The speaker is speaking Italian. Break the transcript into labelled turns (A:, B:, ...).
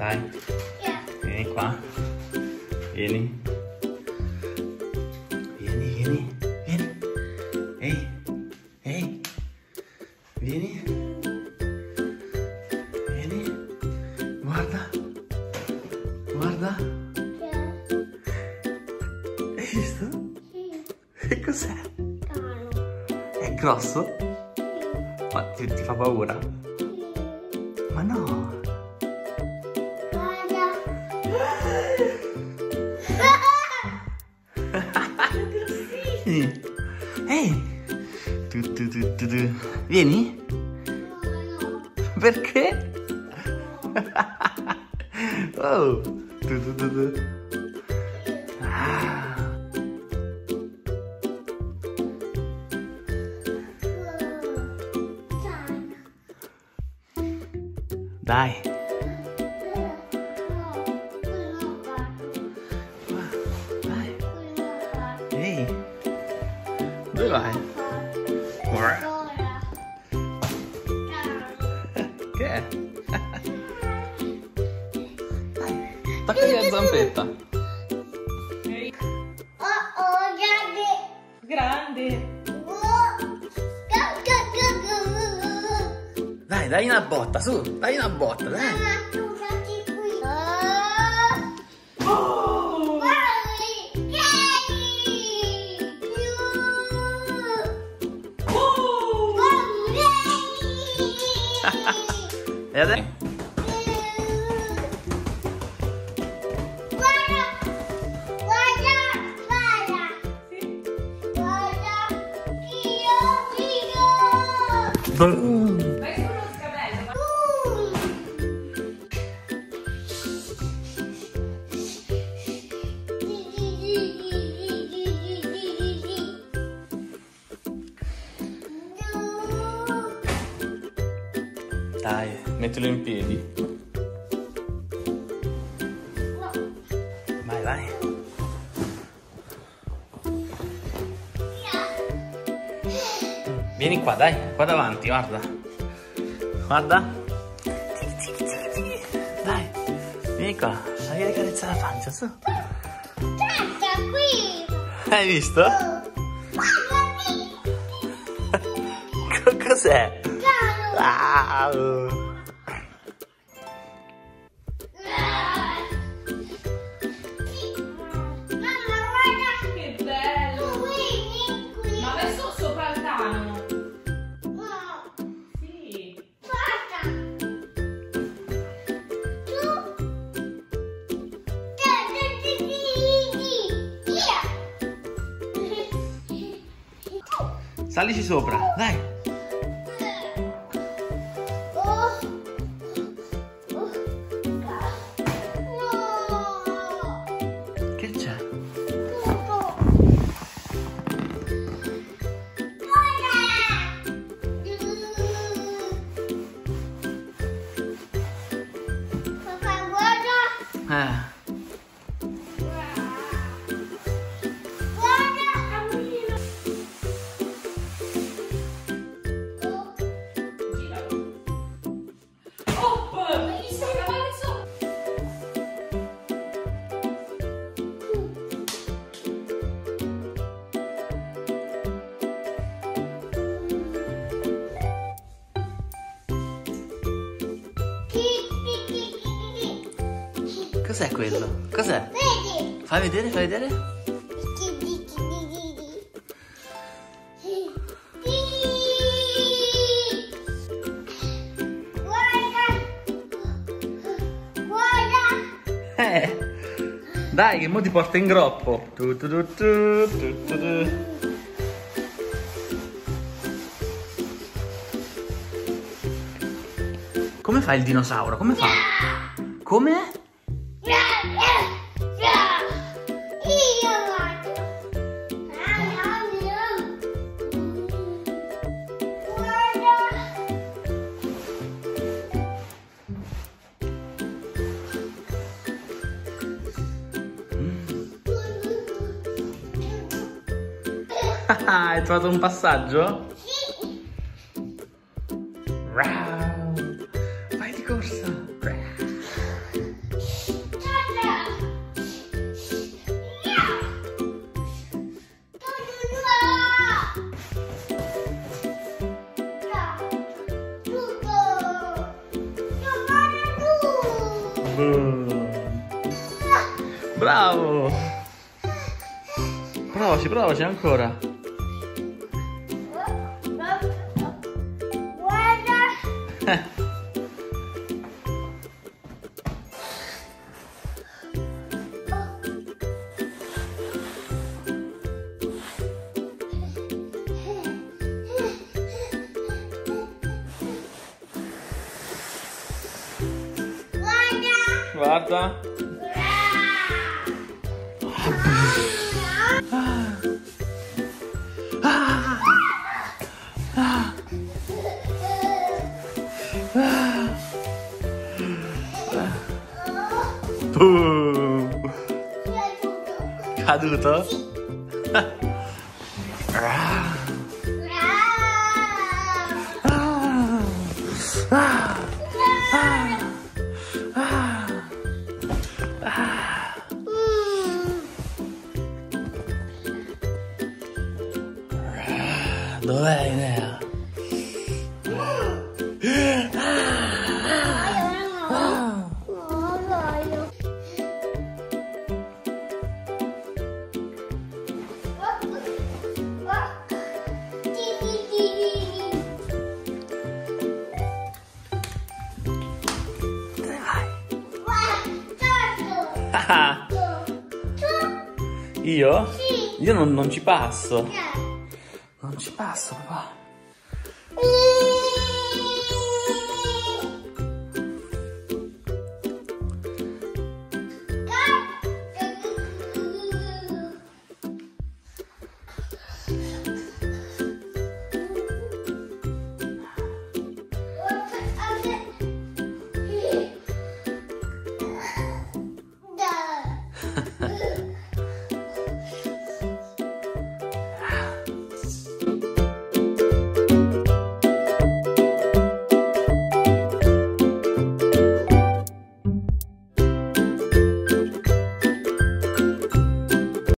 A: Dai. Vieni qua. Vieni. Vieni. Ehi. Vieni. Guarda. Hai visto?
B: Sì.
A: Che cos'è?
B: Caro.
A: È grosso?
B: Sì.
A: Ma ti fa paura?
B: Sì.
A: Ma no.
B: Guarda.
A: Ehi. Tu. Vieni?
B: No.
A: Perché? Oh. Tu. Ah. Dai. Dai. Ehi. Dove vai? Che è? Dai. Toccati la zampetta. Grande. Dai una botta, su, dai una botta, dai. E adesso?
B: Vai sullo scavello.
A: Dai, mettilo in piedi.
B: No.
A: Vai. Vieni qua, dai, qua davanti, guarda. Dai, vieni qua, vai a carezzare la pancia, su.
B: Aspetta, qui.
A: Hai visto? Cos'è? Wow.
B: Mamma, guarda.
C: Che bello!
B: Vieni qui.
C: Ma adesso sopra il tano?
B: No.
C: Sì.
B: Guarda. Tu.
A: Salici sopra, dai. Che c'è?
B: Papà, guarda.
A: Eh.
B: Guarda, cammina.
C: Giralo. Oh, gli stai cavando sopra.
A: Cos'è quello? Cos'è?
B: Vedi?
A: Fai vedere. Dai, che mo ti porta in groppo. Tu. Come fa il dinosauro? Come fa? Come? Hai trovato un passaggio?
B: Sì.
A: Wow. Vai di corsa. Bravo! Provaci, provaci ancora.
B: Guarda.
A: Guarda. Caduto? Dov'è Enea? Io?
B: Sì.
A: Io non ci passo. Non ci passo